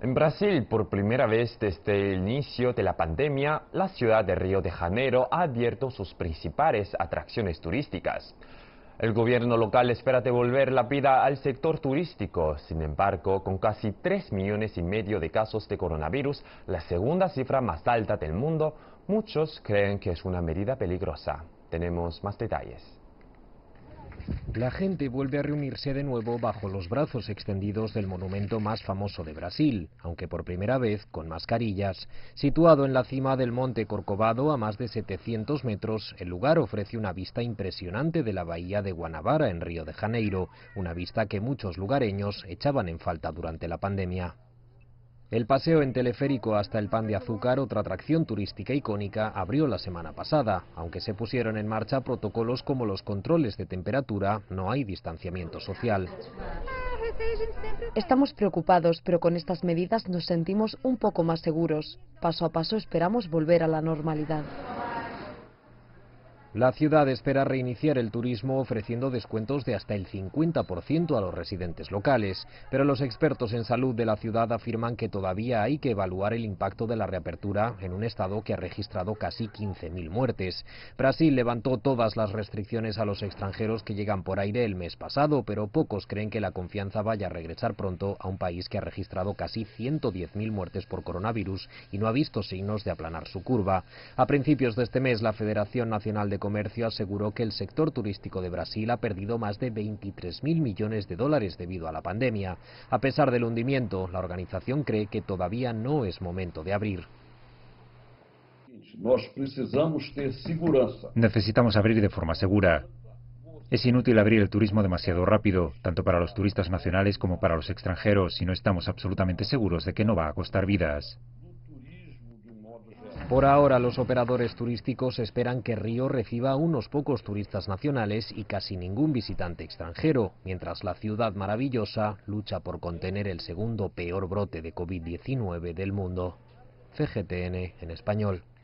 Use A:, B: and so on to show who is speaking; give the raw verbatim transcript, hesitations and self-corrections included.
A: En Brasil, por primera vez desde el inicio de la pandemia, la ciudad de Río de Janeiro ha abierto sus principales atracciones turísticas. El gobierno local espera devolver la vida al sector turístico. Sin embargo, con casi tres millones y medio de casos de coronavirus, la segunda cifra más alta del mundo, muchos creen que es una medida peligrosa. Tenemos más detalles.
B: La gente vuelve a reunirse de nuevo bajo los brazos extendidos del monumento más famoso de Brasil, aunque por primera vez con mascarillas. Situado en la cima del monte Corcovado a más de setecientos metros, el lugar ofrece una vista impresionante de la bahía de Guanabara en Río de Janeiro, una vista que muchos lugareños echaban en falta durante la pandemia. El paseo en teleférico hasta el Pan de Azúcar, otra atracción turística icónica, abrió la semana pasada. Aunque se pusieron en marcha protocolos como los controles de temperatura, no hay distanciamiento social.
C: Estamos preocupados, pero con estas medidas nos sentimos un poco más seguros. Paso a paso esperamos volver a la normalidad.
B: La ciudad espera reiniciar el turismo ofreciendo descuentos de hasta el cincuenta por ciento a los residentes locales, pero los expertos en salud de la ciudad afirman que todavía hay que evaluar el impacto de la reapertura en un estado que ha registrado casi quince mil muertes. Brasil levantó todas las restricciones a los extranjeros que llegan por aire el mes pasado, pero pocos creen que la confianza vaya a regresar pronto a un país que ha registrado casi ciento diez mil muertes por coronavirus y no ha visto signos de aplanar su curva. A principios de este mes, la Federación Nacional de Comercio aseguró que el sector turístico de Brasil ha perdido más de veintitrés mil millones de dólares debido a la pandemia. A pesar del hundimiento, la organización cree que todavía no es momento de abrir.
D: Necesitamos abrir de forma segura. Es inútil abrir el turismo demasiado rápido, tanto para los turistas nacionales como para los extranjeros, si no estamos absolutamente seguros de que no va a costar vidas.
B: Por ahora, los operadores turísticos esperan que Río reciba unos pocos turistas nacionales y casi ningún visitante extranjero, mientras la ciudad maravillosa lucha por contener el segundo peor brote de COVID diecinueve del mundo. C G T N en español.